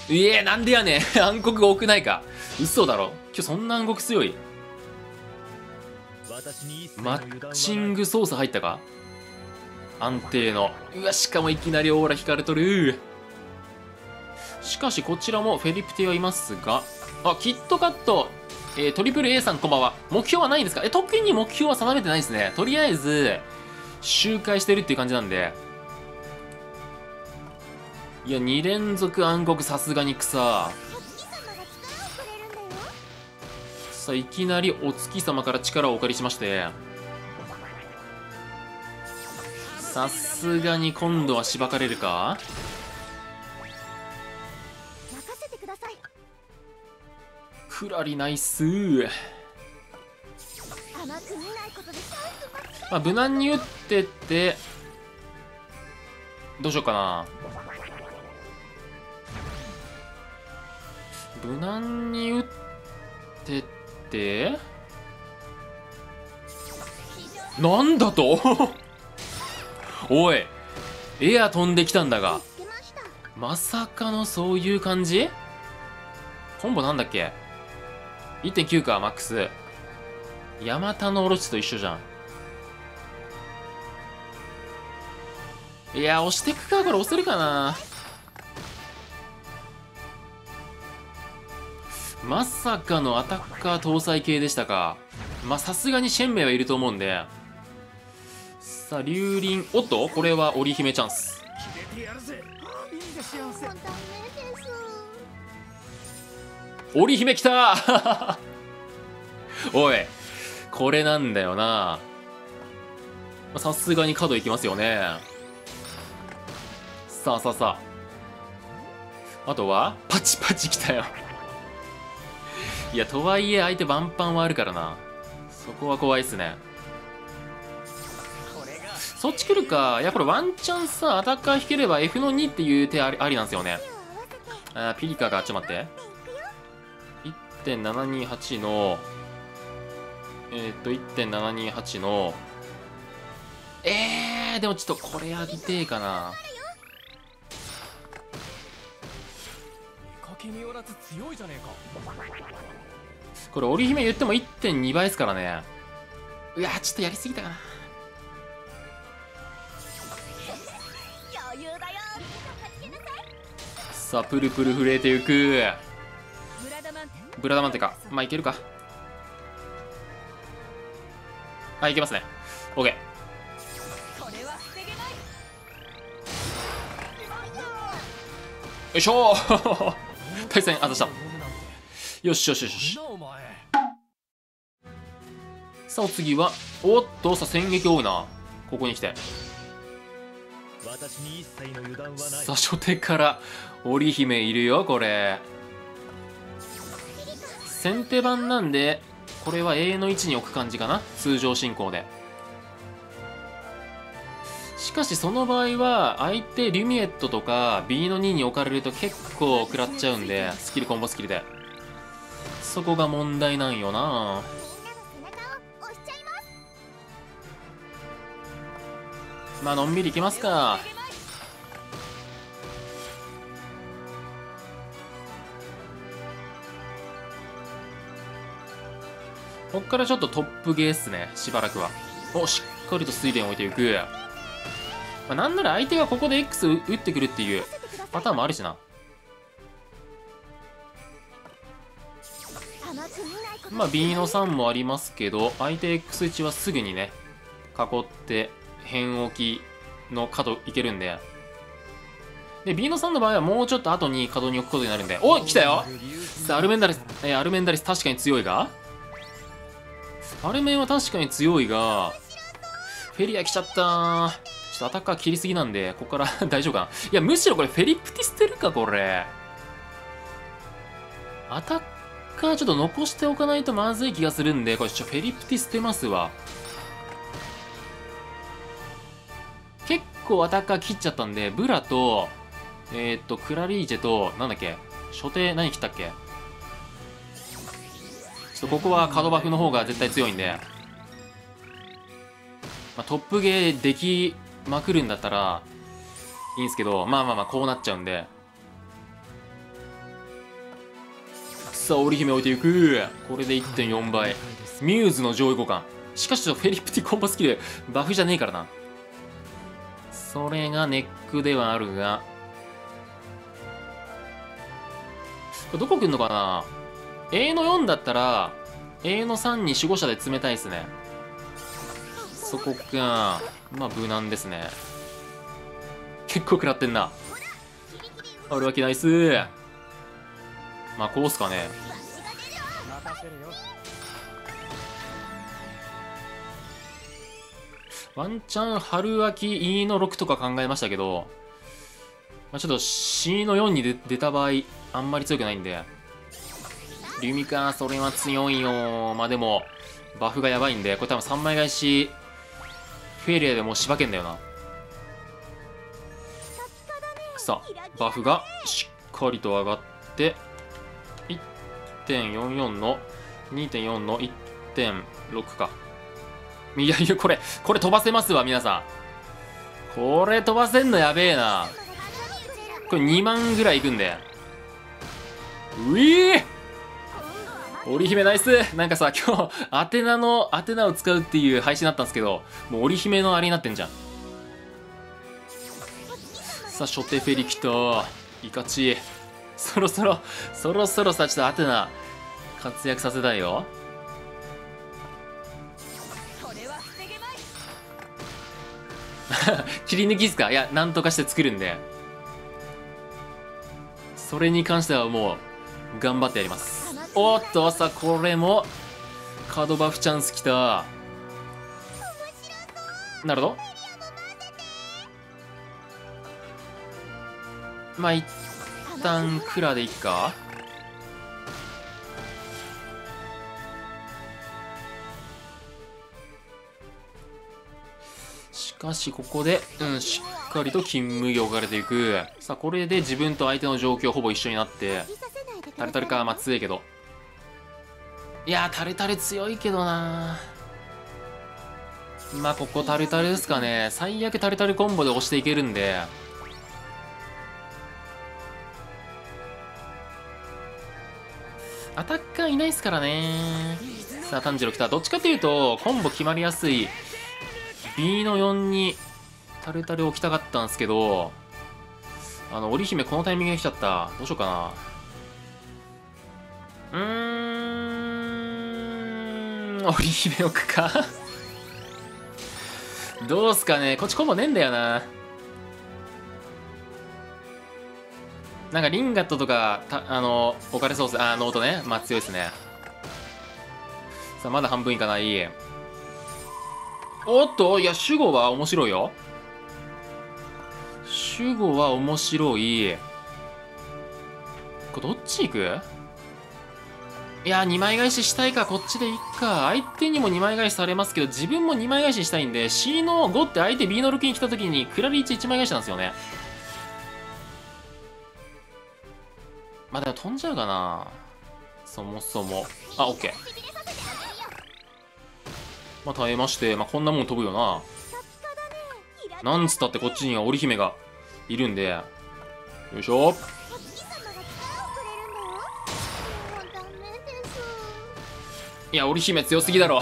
なんでやねん暗黒が多くないか。嘘だろ。今日そんな暗黒強い。マッチング操作入ったか。安定の。うわ、しかもいきなりオーラ光れとる。しかしこちらもフェリプテはいますが、あ、キットカット、トリプル A さんこんばんは。目標はないんですか。特に目標は定めてないですね。とりあえず周回してるっていう感じなんで。いや、2連続暗黒さすがに草。さあ、いきなりお月様から力をお借りしまして、さすがに今度はしばかれるか。クラリナイスー。まあ、無難に打ってって、どうしようかな。無難に打ってって、なんだとおい、エア飛んできたんだが、まさかのそういう感じ。コンボなんだっけ。 1.9 かマックス。ヤマタノオロチと一緒じゃん。いや、押してくか。これ押せるかな。まさかのアタッカー搭載系でしたか。まあさすがにシェンメイはいると思うんで。さあ、竜輪。おっと、これは織姫チャンス。織姫きたおい、これなんだよな。さすがに角いきますよね。さあさあさあ、あとはパチパチきたよいや、とはいえ相手バンパンはあるからな。そこは怖いっすね。そっち来るか。いや、これワンチャンさ、アタッカー引ければ F の2っていう手ありなんですよね。ピリカが、ちょっと待って。1.728 の、1.728 の、でもちょっとこれやりてえかな。これ織姫言っても 1.2 倍ですからね。いや、ちょっとやりすぎたかな。さあ、プルプル震えていく。ブラダマンテか。まあいけるか。いけますね。 OK。 よいしょー対戦外した。よしよしよしよし。さあ、お次は、おっと、さあ戦撃多いな。ここに来て、さあ初手から織姫いるよ。これ先手番なんで、これは A の位置に置く感じかな、通常進行で。しかしその場合は相手リュミエットとか B の2に置かれると結構食らっちゃうんで、スキルコンボスキルで。そこが問題なんよな。まあのんびりいきますか。こっからちょっとトップゲーっすね、しばらくは。お、しっかりと水蓮を置いていく。まあ、なんなら相手がここで X 打ってくるっていうパターンもあるしな。まあ B の3もありますけど、相手 X1 はすぐにね囲って変置きの角いけるんで。で B の3の場合はもうちょっと後に角に置くことになるんで。お、来たよ。さあ、アルメンダリス、アルメンダリス確かに強いが、アルメンは確かに強いが、フェリア来ちゃったー。ちょっとアタッカー切りすぎなんで、ここから大丈夫かな。いや、むしろこれフェリプティ捨てるか、これ。アタッカーちょっと残しておかないとまずい気がするんで、これフェリプティ捨てますわ。結構アタッカー切っちゃったんで、ブラと、クラリージェと、なんだっけ、初手何切ったっけ。ちょっとここはカドバフの方が絶対強いんで、まあ、トップゲーできまくるんだったらいいんですけど、まあまあまあこうなっちゃうんで、 さあ織姫置いていく。これで 1.4 倍。ミューズの上位互換。しかしフェリプティコンボスキルバフじゃねえからな。それがネックではあるが、これどこ来んのかな。 A の4だったら A の3に守護者で詰めたいですね。そこか。まあ無難ですね。結構食らってんな。あるわけないっす。まあこうすかね。ワンチャン春秋 E の6とか考えましたけど、まあ、ちょっと C の4に出た場合あんまり強くないんで、リュミか、それは強いよ。まあでもバフがやばいんで、これ多分3枚返しフェリアでもうしばけんだよな。さあバフがしっかりと上がって1.44 の 2.4 の 1.6 か。いやいや、これ飛ばせますわ皆さん。これ飛ばせんのやべえな。これ2万ぐらいいくんで。ういー、織姫ナイス。なんかさ、今日アテナを使うっていう配信だったんですけど、もう織姫のあれになってんじゃん。さあ初手フェリ来た。イカチそろそろさ、ちょっとアテナ活躍させたいよ。切り抜きっすか。いや、なんとかして作るんで、それに関してはもう頑張ってやります。おっと、さあこれもカードバフチャンスきた。なるほど。まあ一旦クラでいっか。しかしここでしっかりと金麦置かれていく。さあこれで自分と相手の状況ほぼ一緒になって、タルタルか。まあ強いけど、いやータルタル強いけどな。まあここタルタルですかね。最悪タルタルコンボで押していけるんで。アタッカーいないですからね。さあ炭治郎来た。どっちかっていうとコンボ決まりやすい B の4にタルタル置きたかったんですけど、織姫このタイミングで来ちゃった。どうしようかな。織姫置くかどうすかね。こっちコンボねえんだよな。なんかリンガットとか置かれそうっす。ノートね。まあ強いですね。さあまだ半分いかない。おっと、いや守護は面白いよ。守護は面白い。これどっち行く。いや2枚返ししたいか。こっちでいっか。相手にも2枚返しされますけど自分も2枚返ししたいんで、 C の5って相手 B の6に来た時にクラリーチ1枚返しなんですよね。まあでも飛んじゃうかな、そもそも。あ、オッケー。まあ耐えまして、まあこんなもん飛ぶよな。なんつったってこっちには織姫がいるんで。よいしょ。いや織姫強すぎだろ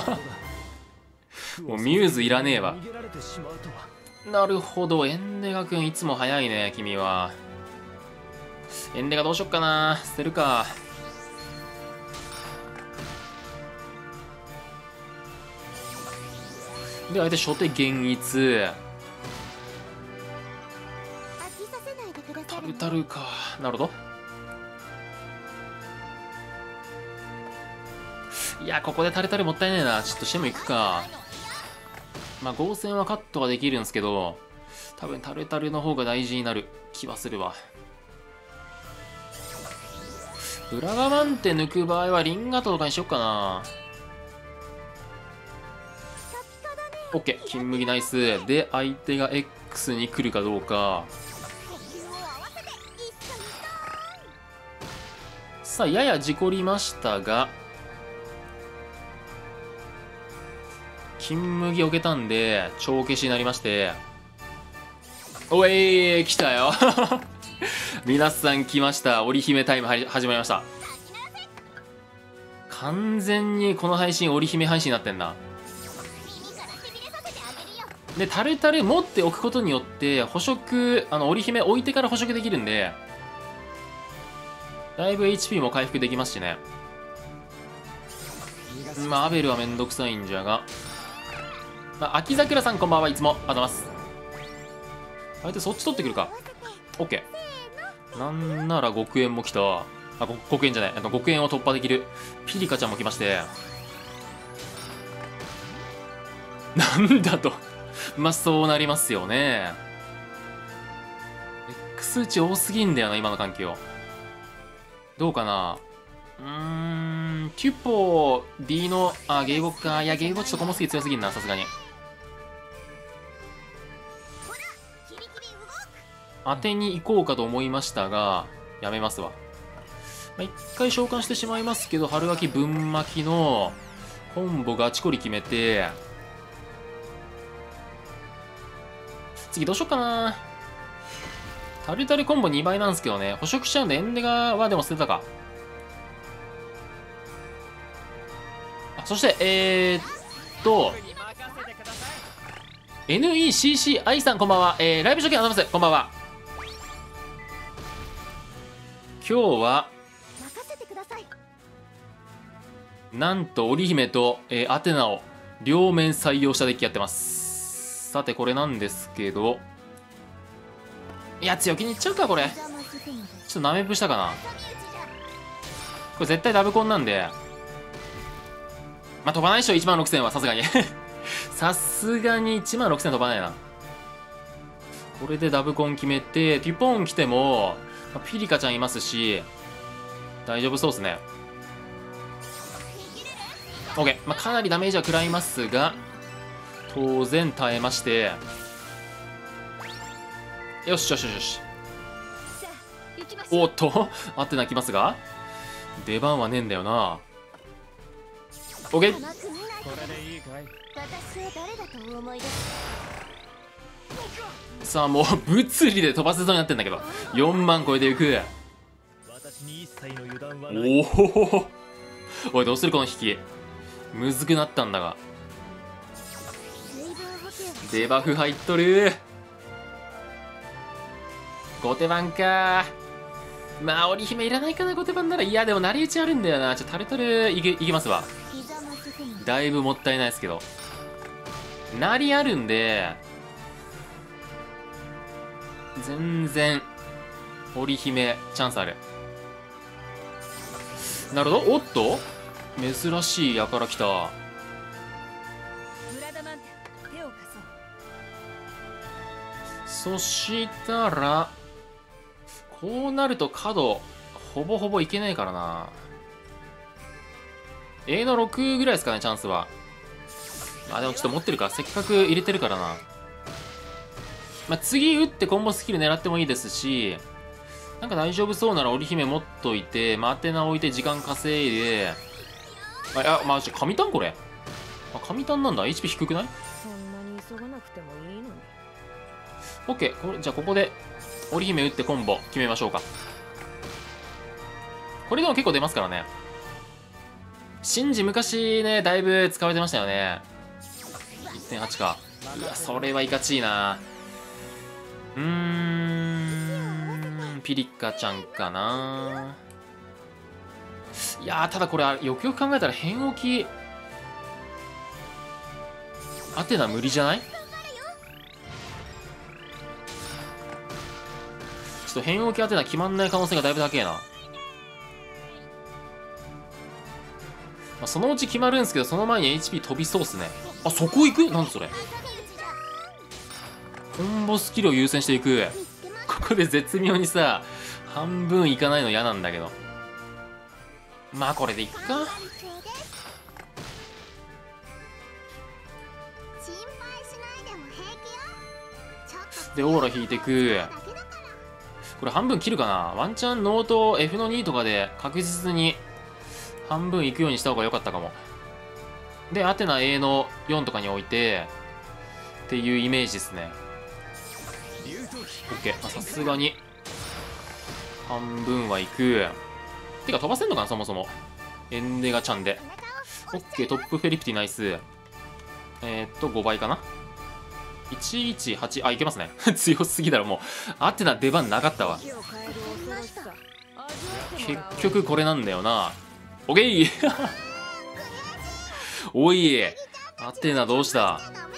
もうミューズいらねえわ。なるほど、エンデガ君いつも早いね君は。エンデガどうしよっかな。捨てるか。で相手初手現逸。タルタルか。なるほど。いやここでタルタルもったいないな。ちょっとしても行くか。まあ合戦はカットはできるんですけど、多分タルタルの方が大事になる気はするわ。裏側マンテ抜く場合はリンガートとかにしよっかな。オッケー、金麦ナイス。で相手が X に来るかどうか。さあやや事故りましたが金麦置けたんで帳消しになりまして、おい来たよ皆さん来ました。織姫タイム始まりました。 完全にこの配信織姫配信になってんな。でタルタル持っておくことによって捕食織姫置いてから捕食できるんで、だいぶ HP も回復できますしね。まあアベルはめんどくさいんじゃが、秋桜さんこんばんは。いつもありがとうございます。あえてそっち取ってくるか。 OK。 なんなら極縁も来た。極縁じゃない、極縁を突破できるピリカちゃんも来まして、なんだとまあそうなりますよね。 X 値多すぎんだよな今の環境。どうかな。キュポ D のゲイボか。いやゲイボちょっとコモスキー強すぎんな、さすがに。当てに行こうかと思いましたがやめますわ。一回召喚してしまいますけど、春秋分巻きのコンボガチコリ決めて、次どうしよっかな。タルタルコンボ2倍なんですけどね、捕食しちゃうんでエンデガーはでも捨てたか。そしてNECCI さんこんばんは。ライブ初見ありがとうございます。こんばんは。今日はなんと織姫と、アテナを両面採用したデッキやってます。さてこれなんですけど、いや強気にいっちゃうか。これちょっとナメプしたかな。これ絶対ダブコンなんで、まあ飛ばないでしょ。1万6000はさすがにさすがに1万6000飛ばないな。これでダブコン決めて、テュポン来ても、ピリカちゃんいますし大丈夫そうですね。 OK、かなりダメージは食らいますが当然耐えまして、よしよしよしよし。おっとあって泣きますが出番はねえんだよな。 OK。 さあもう物理で飛ばせそうになってんだけど、4万超えていく。おおおいどうするこの引き、むずくなったんだが。デバフ入っとる。後手番か。まあ織姫いらないかな後手番なら。いやでも成り打ちあるんだよな。ちょっとタルタルいきますわ。だいぶもったいないですけど成りあるんで全然織姫チャンスある。なるほど。おっと珍しい矢から来た。そしたらこうなると角ほぼほぼいけないからな。A の6ぐらいですかねチャンスは。でもちょっと持ってるか、せっかく入れてるからな。次打ってコンボスキル狙ってもいいですし、なんか大丈夫そうなら織姫持っといて、アテナ置いて時間稼いで、神タンこれ。神タンなんだ。 HP 低くない？ そんなに急がなくてもいいのに。 OK。じゃあここで織姫打ってコンボ決めましょうか。これでも結構出ますからね。シンジ昔ねだいぶ使われてましたよね。 1.8 か。いやそれはいかちいな。ピリカちゃんかな。いやただこれよくよく考えたら変置きアテナ無理じゃない？ちょっと変置きアテナ決まんない可能性がだいぶ高えな。そのうち決まるんですけど、その前に HP 飛びそうっすね。そこ行く？なんでそれ。コンボスキルを優先していく。ここで絶妙にさ半分いかないの嫌なんだけど、これでいっか。でオーラ引いてく。これ半分切るかな。ワンチャンノート F の2とかで確実に半分いくようにした方が良かったかも。でアテナ A の4とかに置いてっていうイメージですね。 OK。さすがに半分はいく。てか飛ばせんのかなそもそも。 エンデガちゃんで。オッケー、トップフェリプティナイス。5倍かな。118、あ、いけますね。強すぎだろ、もう。アテナ出番なかったわ。結局これなんだよな。オッケーおい、アテナどうした？